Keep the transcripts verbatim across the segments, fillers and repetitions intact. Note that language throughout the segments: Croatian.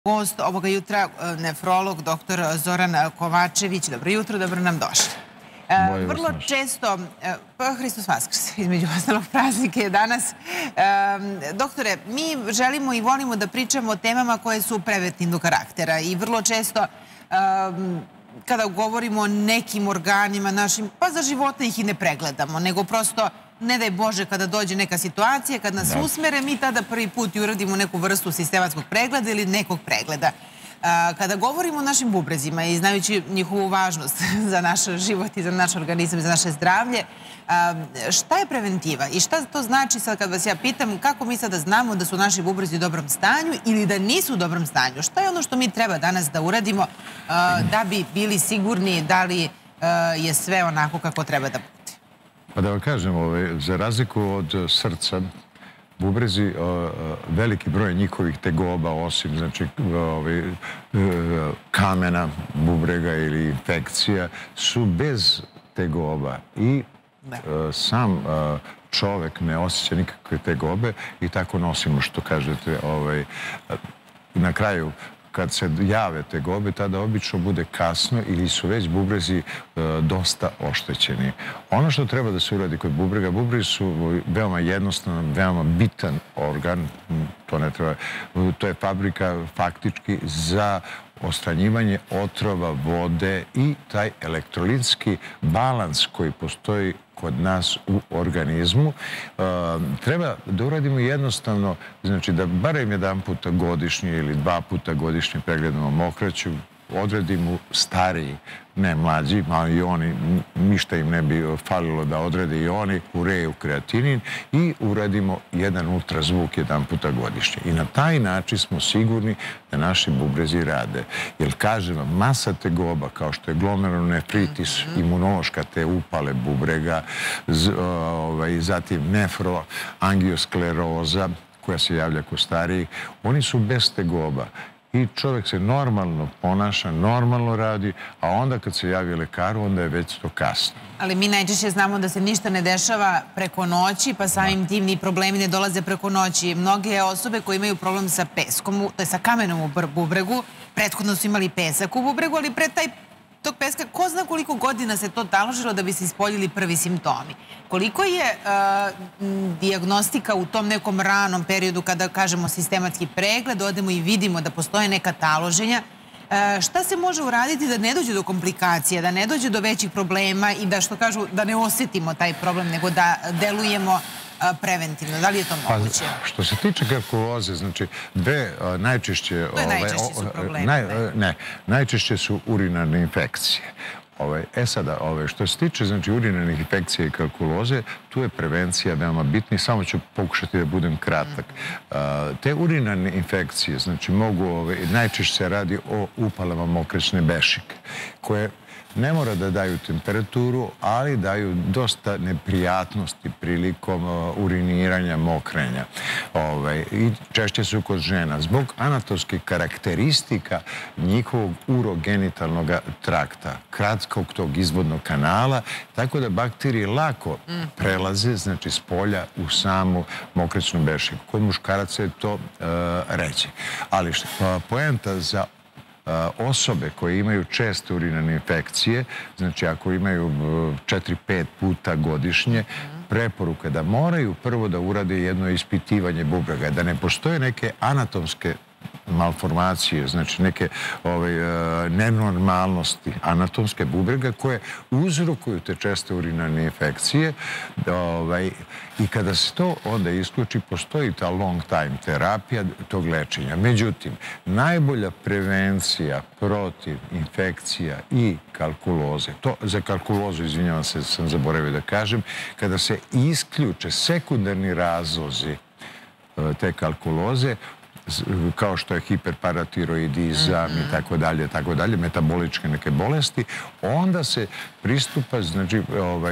Gost ovoga jutra, nefrolog, doktor Zoran Kovačević. Dobro jutro, dobro nam došli. Vrlo često, pa Hristos Vaskrs, između ostalog praznik je danas. Doktore, mi želimo i volimo da pričamo o temama koje su preventivnog karaktera i vrlo često kada govorimo o nekim organima našim, pa za života ih i ne pregledamo, nego prosto ne daj Bože kada dođe neka situacija, kad nas usmere, mi tada prvi put i uradimo neku vrstu sistematskog pregleda ili nekog pregleda. Kada govorimo o našim bubrezima i znajući njihovu važnost za naš život i za naš organizam i za naše zdravlje, šta je preventiva i šta to znači sad kad vas ja pitam kako mi sada znamo da su naši bubrezi u dobrom stanju ili da nisu u dobrom stanju? Šta je ono što mi treba danas da uradimo da bi bili sigurni da li je sve onako kako treba da bude? Pa da vam kažem, za razliku od srca, bubrezi, veliki broj njihovih tegoba, osim znači kamena bubrega ili infekcija, su bez tegoba i sam čovek ne osjeća nikakve tegobe i tako nosimo, što kažete. Na kraju, kad se jave tegobe, tada obično bude kasno ili su već bubrezi dosta oštećeni. Ono što treba da se uradi kod bubrega, bubrezi su veoma jednostavan, veoma bitan organ, to ne treba, to je fabrika faktički za odstranjivanje otrova vode i taj elektrolitski balans koji postoji kod nas u organizmu. Treba da uradimo jednostavno, znači da barem jedan puta godišnje ili dva puta godišnje pregledamo mokraću, odredimo stariji, ne mlađi, malo i oni, ništa im ne bi falilo da odrede i oni, ureju kreatinin i uradimo jedan ultrazvuk jedan puta godišnje. I na taj način smo sigurni da naši bubrezi rade. Jer kažem vam, masa tegoba kao što je glomerulonefritis, imunološka te upale bubrega, zatim nefroangioskleroza koja se javlja kod starijih, oni su bez tegoba. I čovjek se normalno ponaša, normalno radi, a onda kad se javi lekaru, onda je već to kasno. Ali mi najčešće znamo da se ništa ne dešava preko noći, pa samim tim ni problemi ne dolaze preko noći. Mnoge osobe koje imaju problem sa peskom, to je sa kamenom u bubregu, prethodno su imali pesak u bubregu, ali pre taj tog peska, ko zna koliko godina se to taložilo da bi se ispoljili prvi simptomi? Koliko je dijagnostika u tom nekom ranom periodu kada kažemo sistematski pregled, odemo i vidimo da postoje neka taloženja, šta se može uraditi da ne dođe do komplikacija, da ne dođe do većih problema i da, što kažu, da ne osjetimo taj problem, nego da delujemo preventivno? Da li je to moguće? Što se tiče kalkuloze, znači dve najčešće... To je najčešće su problemi. Ne, najčešće su urinarne infekcije. E sada, što se tiče urinarnih infekcija i kalkuloze, tu je prevencija veoma bitna i samo ću pokušati da budem kratak. Te urinarne infekcije, znači mogu, najčešće se radi o upalama mokraćne bešike, koje ne mora da daju temperaturu, ali daju dosta neprijatnosti prilikom uriniranja, mokrenja. I češće su kod žena. Zbog anatomskih karakteristika njihovog urogenitalnog trakta, kratkog tog izvodnog kanala, tako da bakterije lako prelaze, znači s polja u samu mokraćnu bešiku. Kod muškaraca je to ređe. Ali poenta za osobe koje imaju česte urinarne infekcije, znači ako imaju četiri pet puta godišnje, preporuka da moraju prvo da urade jedno ispitivanje bubrega, da ne postoje neke anatomske malformacije, znači neke nenormalnosti anatomske bubrega koje uzrokuju te česte urinarne infekcije i kada se to onda isključi, postoji ta long time terapija tog lečenja. Međutim, najbolja prevencija protiv infekcija i kalkuloze, to za kalkulozu, izvinjavam se, sam zaboravio da kažem, kada se isključe sekundarni razlozi te kalkuloze, kao što je hiperparatiroidizam i tako dalje, tako dalje, metaboličke neke bolesti, onda se pristupa, znači,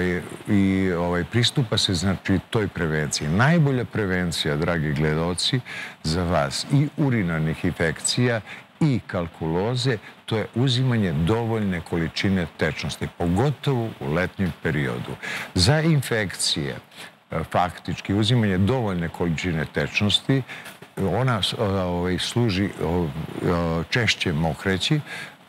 i pristupa se, znači, toj prevenciji. Najbolja prevencija, dragi gledaoci, za vas i urinarnih infekcija i kalkuloze, to je uzimanje dovoljne količine tečnosti, pogotovo u letnjem periodu. Za infekcije, faktički, uzimanje dovoljne količine tečnosti ona služi češće mokreći,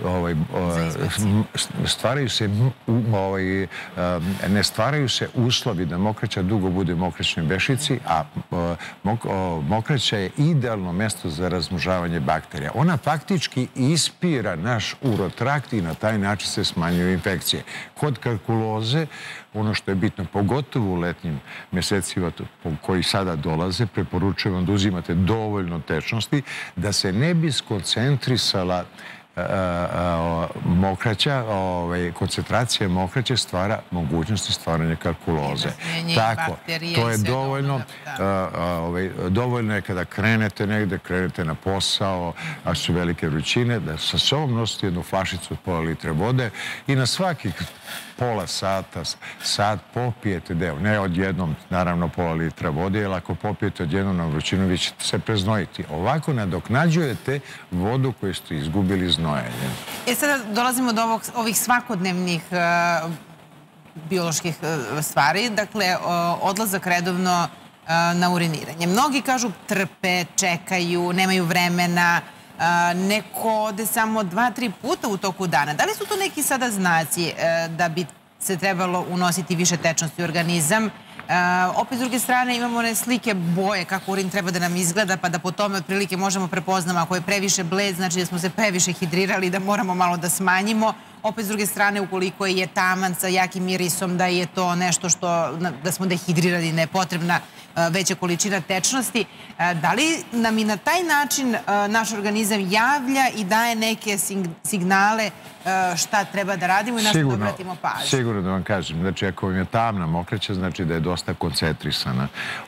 stvaraju se, ne stvaraju se uslovi da mokraća dugo bude u mokraćnoj bešici, a mokraća je idealno mesto za razmnožavanje bakterija. Ona faktički ispira naš urotrakt i na taj način se smanjuju infekcije. Kod kalkuloze, ono što je bitno, pogotovo u letnjim mesecima koji sada dolaze, preporučujem vam da uzimate dovoljno tečnosti da se ne bi skoncentrisala mokraća, koncentracija mokraće stvara mogućnosti stvaranja kalkuloze. Tako, to je dovoljno. Dovoljno je kada krenete negde, krenete na posao, a su velike vrućine, da sa sobom nosite jednu flašicu od pola litre vode i na svakih pola sata, sat popijete deo. Ne odjednom, naravno, pola litra vode, jer ako popijete odjednom na vrućinu, vi ćete se preznojiti. Ovako nadoknađujete vodu koju ste izgubili znojenjem. E sada dolazimo do ovih svakodnevnih bioloških stvari, dakle, odlazak redovno na uriniranje. Mnogi kažu trpe, čekaju, nemaju vremena, neko ode samo dva, tri puta u toku dana. Da li su to neki sada znaci da bi se trebalo unositi više tečnosti u organizam? Opet, s druge strane, imamo one slike boje kako urin treba da nam izgleda, pa da po tome otprilike možemo prepoznamo ako je previše bled, znači da smo se previše hidrirali, da moramo malo da smanjimo. Opet, s druge strane, ukoliko je taman sa jakim mirisom, da je to nešto što, da smo dehidrirali, ne je potrebna veća količina tečnosti. Da li nam i na taj način naš organizam javlja i daje neke signale šta treba da radimo i na što da obratimo pažnju? Sigurno da vam kažem. Znači, ako vam je tamna mokraća, znači da je dosta koncentrisana.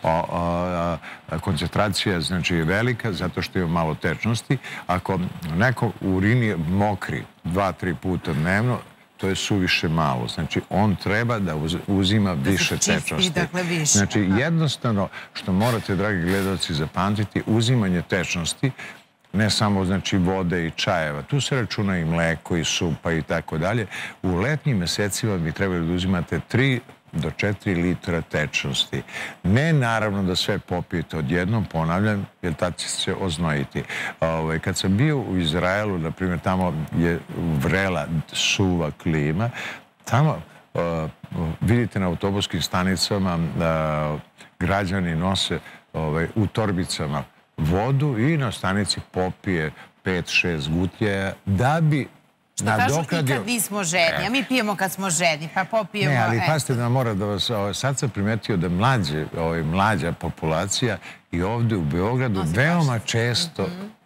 Koncentracija je znači velika zato što ima malo tečnosti. Ako neko urin je mokri dva, tri puta dnevno, to je suviše malo. Znači, on treba da uzima više tečnosti. Znači, jednostavno, što morate, dragi gledalci, zapamtiti, uzimanje tečnosti, ne samo, znači, vode i čajeva. Tu se računa i mleko i supa i tako dalje. U letnjim mesecima bi trebali da uzimate tri do četiri litra tečnosti. Ne, naravno, da sve popijete odjednom, ponavljam, jer tad će se oznojiti. Kad sam bio u Izraelu, na primjer, tamo je vrela suva klima, tamo vidite na autobuskim stanicama građani nose u torbicama vodu i na stanici popije pet šest gutljeja da bi što kažu i kad nismo žedni, a mi pijemo kad smo žedni, pa popijemo... Ne, ali pazite da mora da vas... Sad sam primetio da mlađa populacija i ovde u Beogradu veoma često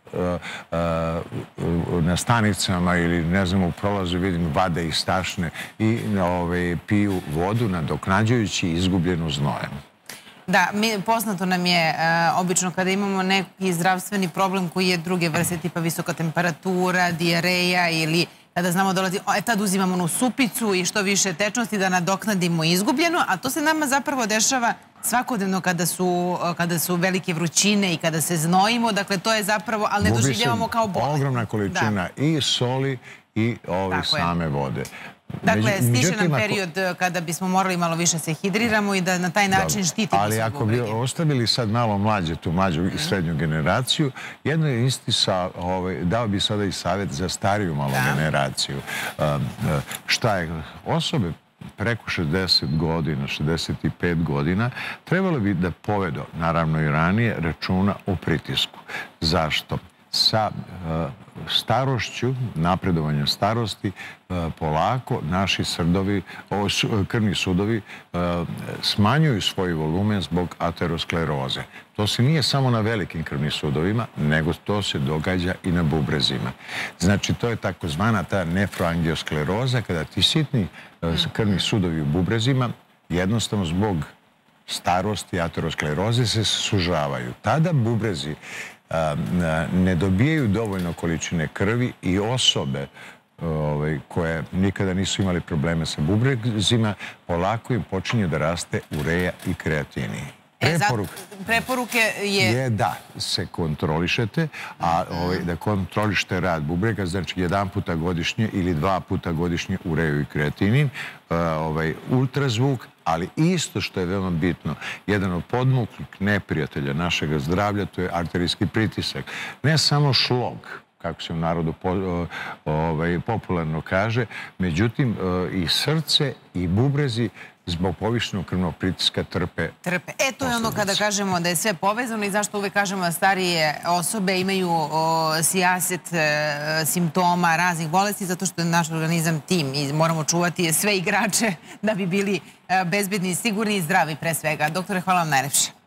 na stanicama ili ne znam u prolazu vidim vade iz tašne i piju vodu nadoknađujući izgubljenu znojem. Da, poznato nam je obično kada imamo neki zdravstveni problem koji je druge vrste tipa visoka temperatura, dijareja ili kada znamo dolazi, e tad uzimamo onu supicu i što više tečnosti da nadoknadimo izgubljeno, a to se nama zapravo dešava svakodnevno kada su velike vrućine i kada se znojimo, dakle to je zapravo, ali ne doživljavamo kao bolest. Ogromna količina i soli i ove same vode. Dakle, stiže nam period kada bismo morali malo više se hidriramo i da na taj način štitimo ali ako bi ostavili sad malo mlađe, tu mlađu i srednju generaciju, jedno je isti dao bi sada i savjet za stariju malo generaciju. Šta je? Osobe preko šezdeset godina, šezdeset pet godina, trebalo bi da povedu, naravno i ranije, računa o pritisku. Zašto? Sa starošću, napredovanjem starosti, polako naši srdovi, krvni sudovi smanjuju svoj volumen zbog ateroskleroze. To se nije samo na velikim krvnim sudovima, nego to se događa i na bubrezima. Znači, to je takozvana ta nefroangioskleroza, kada ti sitni krvni sudovi u bubrezima jednostavno zbog starosti ateroskleroze se sužavaju. Tada bubrezi ne dobijaju dovoljno količine krvi i osobe koje nikada nisu imali probleme sa bubrezima, polako im počinje da raste ureja i kreatini. Preporuke je... je da se kontrolišete, a da kontrolišete rad bubrega, znači jedan puta godišnje ili dva puta godišnje ureju i kreatinin, ultrazvuk, ali isto što je veoma bitno, jedan od podmuklih neprijatelja našeg zdravlja, to je arterijski pritisak. Ne samo šlog, kako se u narodu popularno kaže, međutim i srce i bubrezi zbog povišenog krvnog pritiska trpe. Trpe. E, to je ono kada kažemo da je sve povezano i zašto uvek kažemo da starije osobe imaju sijaset simptoma raznih bolesti, zato što je naš organizam tim i moramo čuvati sve igrače da bi bili bezbedni, sigurni i zdravi pre svega. Doktore, hvala vam najlepše.